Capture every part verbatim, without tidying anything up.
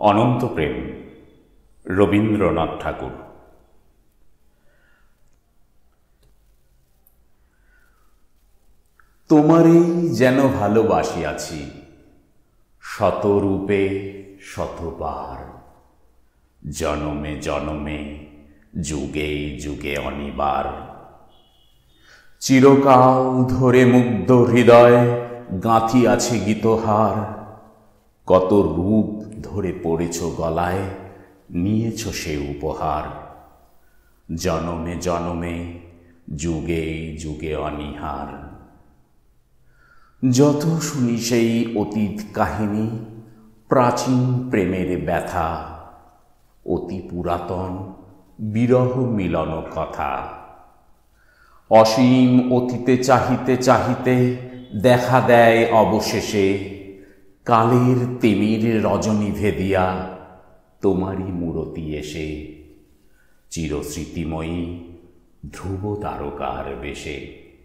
অনন্ত প্রেম, রবীন্দ্রনাথ ঠাকুর। তোমারই যেন ভালোবাসিয়াছি, শতরূপে শতবার, জনমে জনমে যুগে যুগে অনিবার। চিরকাল ধরে মুগ্ধ হৃদয় গাঁথিয়াছে গীতহার, কত রূপ ধরে পড়েছ গলায়, নিয়েছ সে উপহার। জনমে জনমে যুগে যুগে অনিহার। যত শুনি সেই অতীত কাহিনী, প্রাচীন প্রেমের ব্যথা, অতি পুরাতন বিরহ মিলন কথা। অসীম অতীতে চাহিতে চাহিতে দেখা দেয় অবশেষে, কালের তিমির রজনী ভেদিয়া তোমারই মূরতি এসে, চিরস্মৃতিময়ী ধ্রুব তারকার বেশে।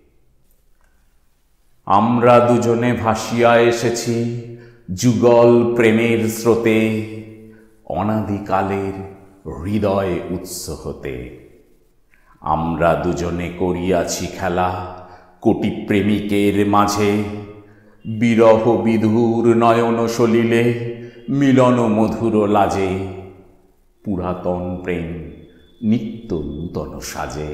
আমরা দুজনে ভাসিয়া এসেছি যুগল প্রেমের স্রোতে, অনাদিকালের হৃদয় উৎস হতে। আমরা দুজনে করিয়াছি খেলা কোটি প্রেমিকের মাঝে, বিরহ বিধুর নয়ন সলিলে মিলন মধুর লাজে। পুরাতন প্রেম নিত্য নূতন সাজে।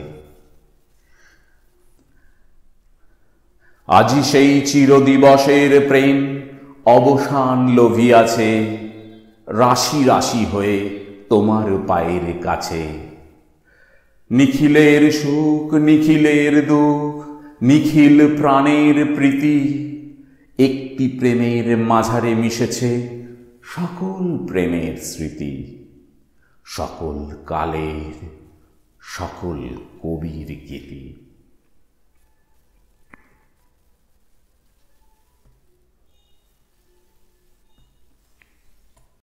আজি সেই চিরদিবসের প্রেম অবসান লভিয়াছে, রাশি রাশি হয়ে তোমার পায়ের কাছে। নিখিলের সুখ নিখিলের দুঃখ, নিখিল প্রাণের প্রীতি, একটি প্রেমের মাঝারে মিশেছে সকল প্রেমের স্মৃতি। সকল কালের সকল কবির গীতি।